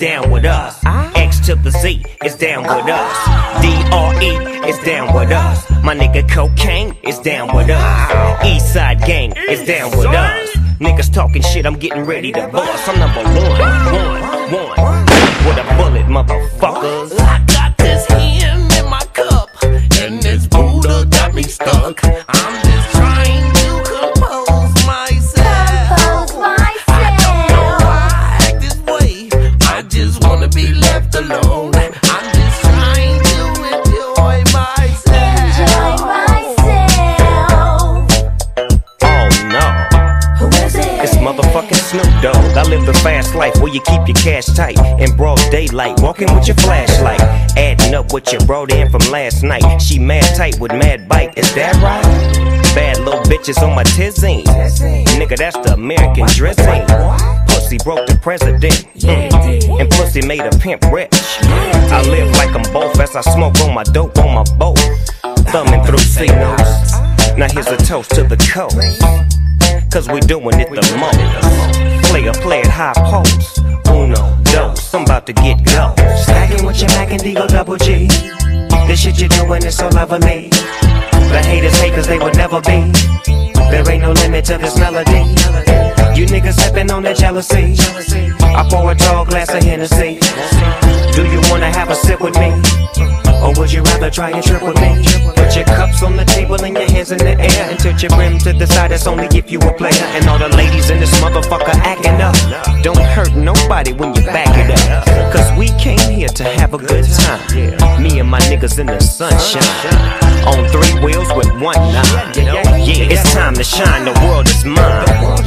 down with us. X to the Z is down with us. DRE is down with us. My nigga Cocaine is down with us. Eastside Gang is down with us. Niggas talking shit, I'm getting ready to bust. I'm number one with a bullet, motherfuckers. I got this Hen in my cup, and this Buddha got me stuck. I'm just trying to compose myself. I don't know why I act this way. I just wanna be left alone. I'm just trying to enjoy myself. Oh no, Who is it? it's motherfucking Snoop Dogg. I live the fast life where you keep your cash tight in broad daylight, walking with your flashlight, adding up what you brought in from last night. She mad tight with mad bite, is that right? Bad little bitches on my tizine. Nigga, that's the American dressing. Pussy broke the president, and pussy made a pimp rich. I live like I'm both as I smoke on my dope on my boat, thumbing through C-notes. Now here's a toast to the coast, cause we doing it the most. Play it high post, uno, dos, I'm about to get go. Stacking with your Mac and Digo double G. This shit you're doing is so lovely. The haters hate cause they would never be. There ain't no limit to this melody. You niggas sipping on that jealousy. I pour a tall glass of Hennessy. Do you wanna have a sip with me? Or would you rather try and trip with me? Put your cups on the table and your hands in the air, and tilt your brim to the side, that's only if you a player. And all the ladies in this motherfucker acting up. Don't hurt nobody when you back it up, cause we came here to have a good time. Me and my niggas in the sunshine, on 3 wheels with 1 9. Yeah, it's time to shine, the world is mine.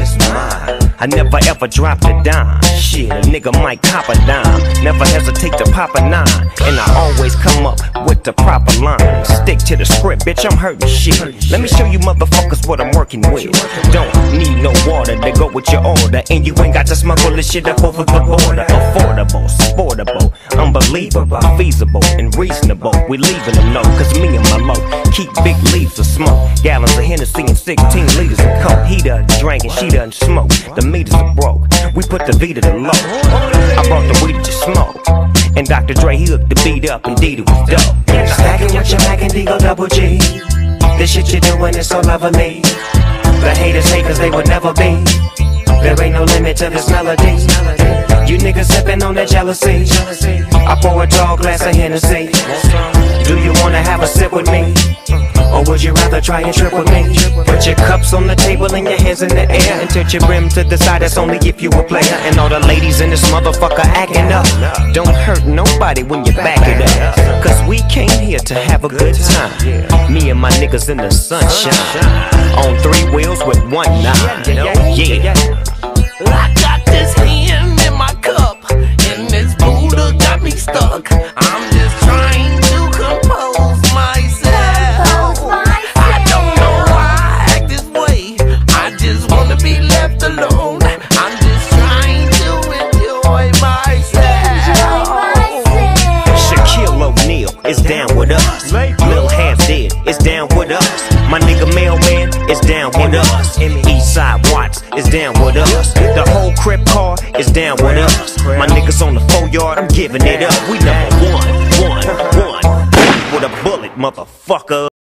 I never ever dropped a dime. Shit, a nigga might cop a dime. Never hesitate to pop a 9. And I always come up with the proper line. Stick to the script, bitch, I'm hurting shit. Let me show you motherfuckers what I'm working with. Don't need no water to go with your order, and you ain't got to smuggle this shit up over the border. Affordable, sportable, unbelievable, feasible, and reasonable. We leaving them low, cause me and my low keep big leaves of smoke. Gallons of Hennessy and 16 liters of coke. He done drank and she done smoke. The meters are broke, we put the V to the low. I brought the weed to smoke, and Dr. Dre, he hooked the beat up, indeed it was dope. Stacking with your Mac and Digo double G. This shit you're doing is so lovely. The haters hate cause they would never be. There ain't no limit to this melody. You niggas sipping on that jealousy. I pour a tall glass of Hennessy. Do you wanna have a sip with me? Or would you rather try and trip with me? Put your cups on the table and your hands in the air, and tilt your brim to the side, that's only if you a player. And all the ladies in this motherfucker acting up. Don't hurt nobody when you back it up, cause we came here to have a good time. Me and my niggas in the sunshine, on 3 wheels with 1 9. Yeah. I got this Hen in my cup, and this Buddha got me stuck. I'm just trying to compose myself. I don't know why I act this way. I just wanna be left alone. I'm just trying to enjoy myself. Shaquille O'Neal is down with us. Lil Hampstead is down with us. My nigga Mailman is down with us. Eastside Watts is down with us. The whole Crip car is down with us. My niggas on the 4 yard, I'm giving it up. We number one with a bullet, motherfucker.